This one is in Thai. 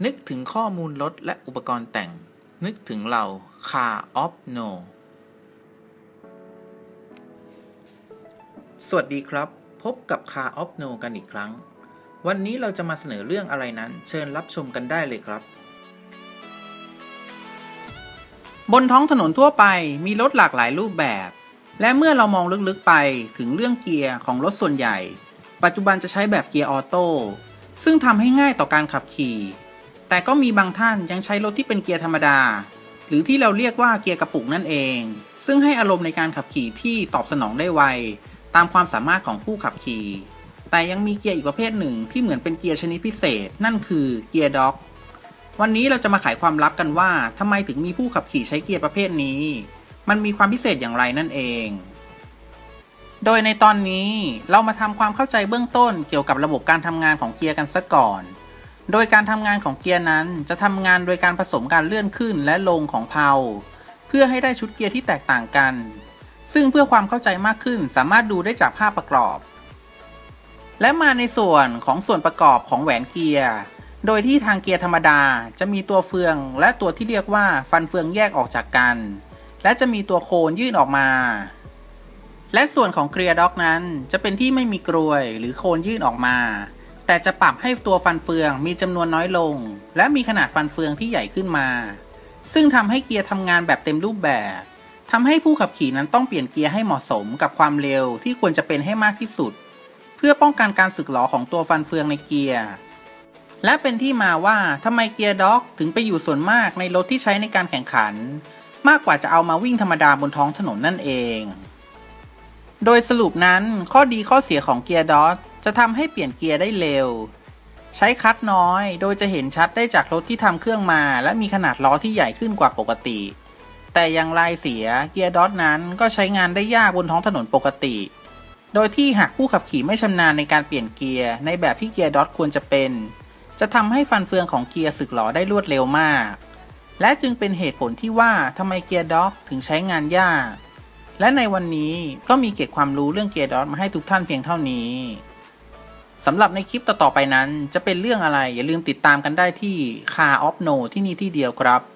นึกถึงข้อมูลรถและอุปกรณ์แต่งนึกถึงเรา Car of No สวัสดีครับพบกับ Car of No กันอีกครั้งวันนี้เราจะมาเสนอเรื่องอะไรนั้นเชิญรับชมกันได้เลยครับบนท้องถนนทั่วไปมีรถหลากหลายรูปแบบและเมื่อเรามองลึกๆไปถึงเรื่องเกียร์ของรถส่วนใหญ่ปัจจุบันจะใช้แบบเกียร์ออโต้ซึ่งทำให้ง่ายต่อการขับขี่แต่ก็มีบางท่านยังใช้รถที่เป็นเกียร์ธรรมดาหรือที่เราเรียกว่าเกียร์กระปุกนั่นเองซึ่งให้อารมณ์ในการขับขี่ที่ตอบสนองได้ไวตามความสามารถของผู้ขับขี่แต่ยังมีเกียร์อีกประเภทหนึ่งที่เหมือนเป็นเกียร์ชนิดพิเศษนั่นคือเกียร์ด็อกวันนี้เราจะมาไขความลับกันว่าทำไมถึงมีผู้ขับขี่ใช้เกียร์ประเภทนี้มันมีความพิเศษอย่างไรนั่นเองโดยในตอนนี้เรามาทำความเข้าใจเบื้องต้นเกี่ยวกับระบบการทำงานของเกียร์กันซะก่อนโดยการทำงานของเกียร์นั้นจะทำงานโดยการผสมการเลื่อนขึ้นและลงของเพลาเพื่อให้ได้ชุดเกียร์ที่แตกต่างกันซึ่งเพื่อความเข้าใจมากขึ้นสามารถดูได้จากภาพประกอบและมาในส่วนของส่วนประกอบของแหวนเกียร์โดยที่ทางเกียร์ธรรมดาจะมีตัวเฟืองและตัวที่เรียกว่าฟันเฟืองแยกออกจากกันและจะมีตัวโคนยื่นออกมาและส่วนของเกียร์ด็อกนั้นจะเป็นที่ไม่มีกรวยหรือโคนยื่นออกมาแต่จะปรับให้ตัวฟันเฟืองมีจำนวนน้อยลงและมีขนาดฟันเฟืองที่ใหญ่ขึ้นมาซึ่งทำให้เกียร์ทำงานแบบเต็มรูปแบบทำให้ผู้ขับขี่นั้นต้องเปลี่ยนเกียร์ให้เหมาะสมกับความเร็วที่ควรจะเป็นให้มากที่สุดเพื่อป้องกันการสึกหรอของตัวฟันเฟืองในเกียร์และเป็นที่มาว่าทำไมเกียร์ด็อกถึงไปอยู่ส่วนมากในรถที่ใช้ในการแข่งขันมากกว่าจะเอามาวิ่งธรรมดาบนท้องถนนนั่นเองโดยสรุปนั้นข้อดีข้อเสียของเกียร์ด็อกจะทำให้เปลี่ยนเกียร์ได้เร็วใช้คลัตช์น้อยโดยจะเห็นชัดได้จากรถที่ทำเครื่องมาและมีขนาดล้อที่ใหญ่ขึ้นกว่าปกติแต่อย่างไรเสียเกียร์ด็อกนั้นก็ใช้งานได้ยากบนท้องถนนปกติโดยที่หากผู้ขับขี่ไม่ชำนาญในการเปลี่ยนเกียร์ในแบบที่เกียร์ด็อกควรจะเป็นจะทำให้ฟันเฟืองของเกียร์สึกหรอได้รวดเร็วมากและจึงเป็นเหตุผลที่ว่าทำไมเกียร์ด็อกถึงใช้งานยากและในวันนี้ก็มีเกร็ดความรู้เรื่องเกียร์ด็อกมาให้ทุกท่านเพียงเท่านี้สำหรับในคลิปต่อๆไปนั้นจะเป็นเรื่องอะไรอย่าลืมติดตามกันได้ที่ Car of No ที่นี่ที่เดียวครับ